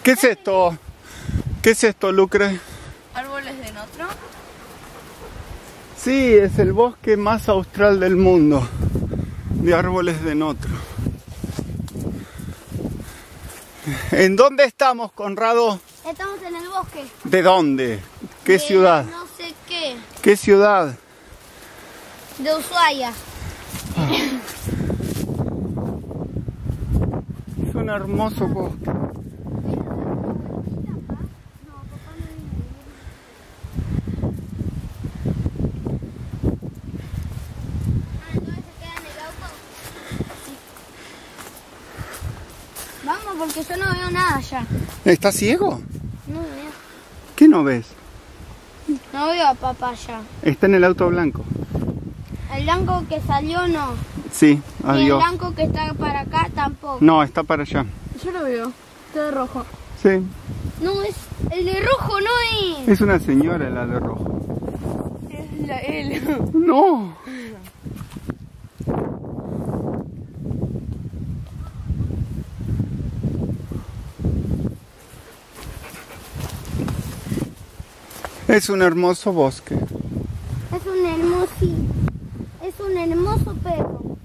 ¿Qué es esto? ¿Qué es esto, Lucre? ¿Árboles de Notro? Sí, es el bosque más austral del mundo, de árboles de Notro. ¿En dónde estamos, Conrado? Estamos en el bosque. ¿De dónde? ¿Qué De ciudad? No sé qué. ¿Qué ciudad? De Ushuaia. Es un hermoso bosque. Vamos, porque yo no veo nada ya. ¿Estás ciego? No veo. ¿Qué no ves? No veo a papá ya. Está en el auto blanco. El blanco que salió no. Sí, Y el adiós. blanco que está para acá tampoco. No, está para allá. Yo lo veo. Está de rojo. Sí, No, es el de rojo, no es. es una señora la de rojo. Es él. No. Es un hermoso bosque. Es un hermoso perro.